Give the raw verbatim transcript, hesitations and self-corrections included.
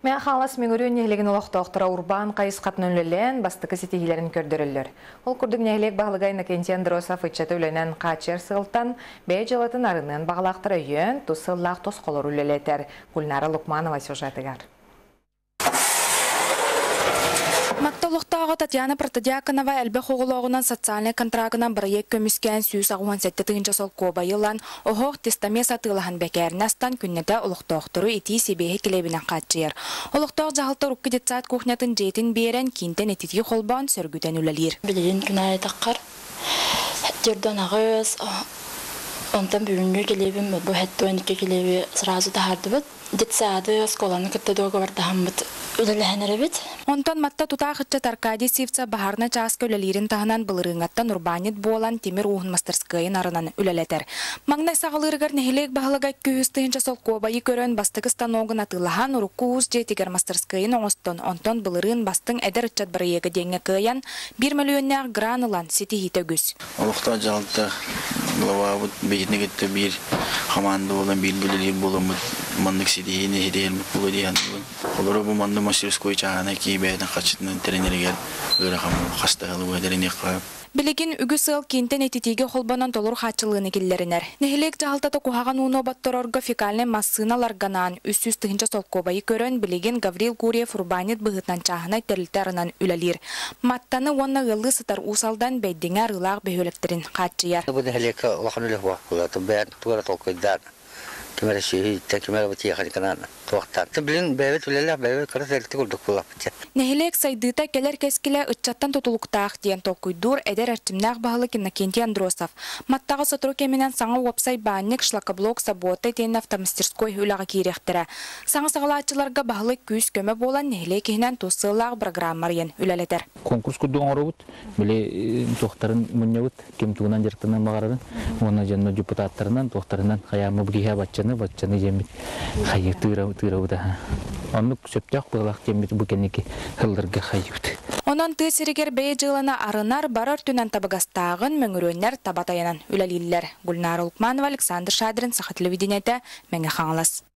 Мен халас меңөрүн нехлеген олоқтоқтыра урбан қайыс қатнөлілен бастықы сетихилерін көрдірілер. Ол күрдің нехлек бағылығай Накентен Дросов үтчеті үленен қачер сығылтан бәй жылатын арынан бағылақтыра үйен тұсыллақ тосқолыр үлелетер. Гүлнара Лукманова сюжетігер. Макталуқтағы Татьяна Протодиаконова әлбі қоғылығынан социальный контрагынан проект көміскен сүйіс ағуан сәтті тығынча сол көбайылан оғық тестаме сатылыған бәкәрінастан күннеті ұлықтоқтыру еті себейі келебінен қатчыр. Ұлықтоқ жағылты рұққы детсайт кухнятын жетін берен кейінтен ететі қолбан сөргүден үлелер. Білген күнай таққар, жерден ағыз, онтан бүгінгі келебім, бұл әтті ойыныққа келебі сразу тағарды бұд. Детсады сколаны күтті доғы бардағым бұд. Үлеләһенері бит. Онтан матта тутақытча Аркадий Сивца бахарна часка үлелерін тағынан бұлырыңаттан урбанит болан темір уғын мастерскайын арынан үлелетер. Маңнай сағылырғар нехелек бағылыға күйістігінча сол кобайы көрін бастығы станогын атылахан ұрыққы уыз жетігер мастерскайын оңыстон. Онтан бұлырын бастың әдір үтчат бір егі денге күйен бір миллионнақ гранылан сеті хиті күз. Олықта жалты глава бейітіне кетті бір команда болан бір бүлелер болан мандық сетейіне хедейілмік бұл дейін. Олары бұл манды мастерской чағана кейбәйдің қачытынан тренергер ғырақамы қастағылы өдеріне қойып. Білеген үгі сыл кентен ететеге қолбанан толыр қачылығыны келлерінер. Нехелек жағалтаты қуғаған уны баттырорға фекальный массыналарганан үс-үс тығынча сол кобайы көрін білеген Гаврил Гурьев урбанит бұғытнан чағына тәрілтарынан үлелер. Маттаны онна ғылы сытар усалдан бәйдіңе рылақ бәйөлектерін қачыяр. Кемер шеһи текмер бу тияхи канан тоқтар. Тиблин бәвет үлелә бәвет карасәлте күрдүк булап бит. Нехелек сайдыта келер кескиле үтчаттан тотулуктаах диен токуйдур эдер артимнах баһалы Накентен Дросов. Маттагы сотру кеменен саңа вебсайт банник шлакоблок сабота тен автомастерской үлага кирехтере. Саңа сагалаачыларга баһалы күз көмө болан нехелек кенен тусылак программарыен үлелетер. Конкурс кудуң оробут, биле тохтарын муннябыт, кем тугунан жертынан багарын, оны жанна депутаттарынан тохтарынан хаямы бигә баччаны баччаны жемит хайы тыра тыра да. Онны сөптәк булак жемит бу кенеки хылдырга хайыт. Онан тесиригер бәй жылана арынар барар түнән табагастагын мөңөрөннәр табатаянан үлелилләр. Гүлнара Лукманова, Александр Шадрин, Сахат телевидениеде, Меңе хаңлас.